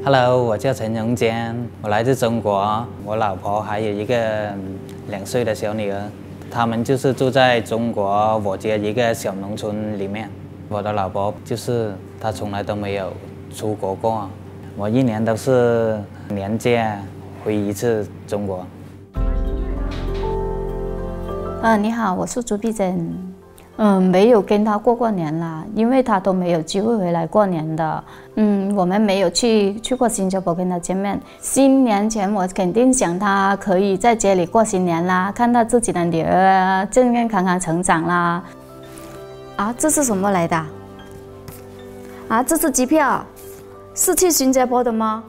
Hello， 我叫陈荣坚，我来自中国，我老婆还有一个2岁的小女儿，他们就是住在中国我家一个小农村里面。我的老婆就是她从来都没有出国过，我1年都是年假回1次中国。 你好，我是朱碧珍。没有跟他过年啦，因为他都没有机会回来过年的。我们没有去过新加坡跟他见面。新年前我肯定想他可以在家里过新年啦，看到自己的女儿健健康康成长啦。这是什么来的？这是机票，是去新加坡的吗？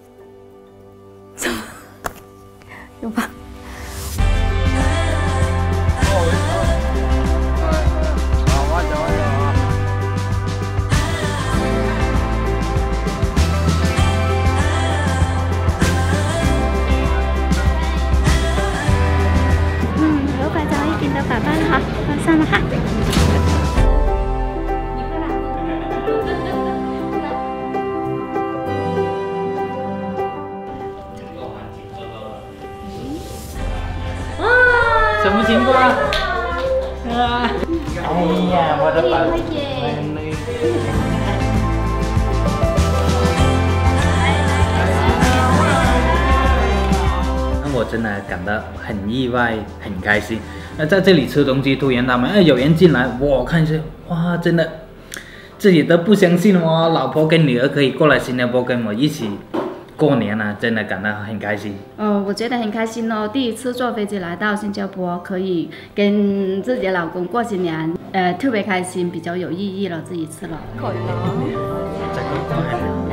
有吧？ 打扮好，马上了哈。 哇！什么情况？哎呀，我的宝贝！我真的感到很意外，很开心。在这里吃东西，突然他们有人进来，我看一下，哇，真的自己都不相信哦，老婆跟女儿可以过来新加坡跟我一起过年了，真的感到很开心。 我觉得很开心哦，第一次坐飞机来到新加坡，可以跟自己的老公过新年，特别开心，比较有意义了这一次了。